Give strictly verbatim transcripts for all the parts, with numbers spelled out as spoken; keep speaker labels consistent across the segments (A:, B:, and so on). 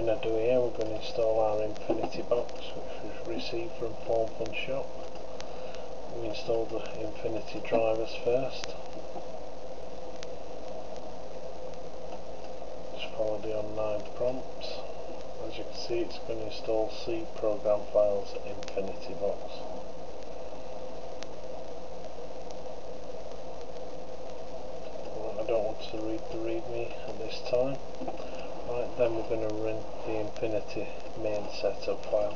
A: going to do here, we're going to install our Infinity box which we've received from Form Fun Shop. We install the Infinity drivers first. Just follow the online prompts. As you can see, it's going to install C program files Infinity box. Well, I don't want to read the README at this time. Right, then we're going to run the Infinity main setup file.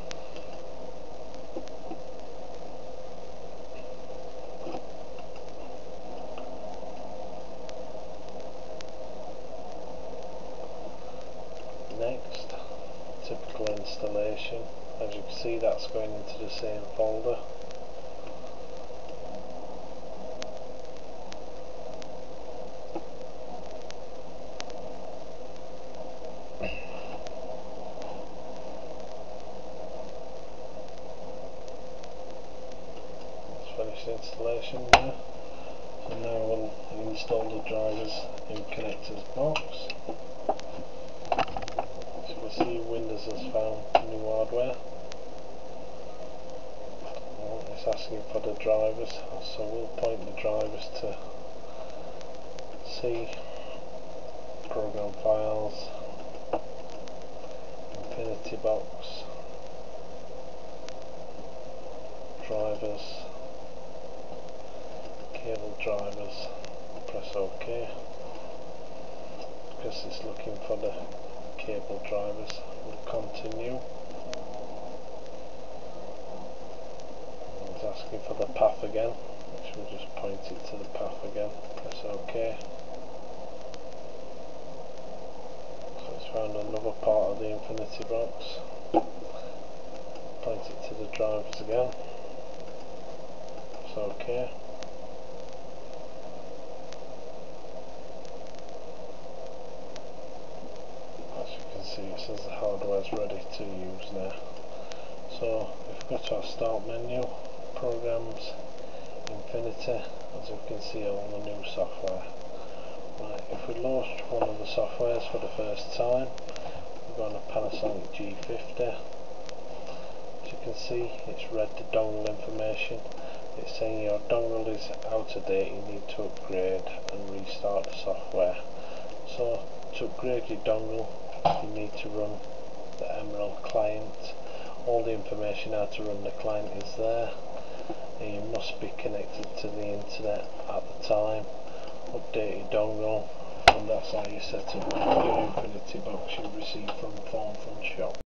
A: Next, typical installation. As you can see, that's going into the same folder. Finished installation there. So now we'll install the drivers in connectors box. As you can see, Windows has found new hardware. Well, it's asking for the drivers, so we'll point the drivers to C program files, Infinity box, drivers, cable drivers. Press OK because it's looking for the cable drivers. We'll continue. It's asking for the path again, which we'll just point it to the path again. Press OK. So it's found another part of the Infinity box. Point it to the drivers again. Press OK. See, it says the hardware is ready to use now. So if we go to our start menu, programs, Infinity, as you can see, all the new software. Right, if we launch one of the softwares for the first time, we're going to Panasonic G fifty. As you can see, it's read the dongle information. It's saying your dongle is out of date, you need to upgrade and restart the software. So to upgrade your dongle, you need to run the Emerald client. All the information how to run the client is there, and you must be connected to the internet at the time. Update your dongle, and that's how you set up your Infinity box you receive from Form Fun Shop.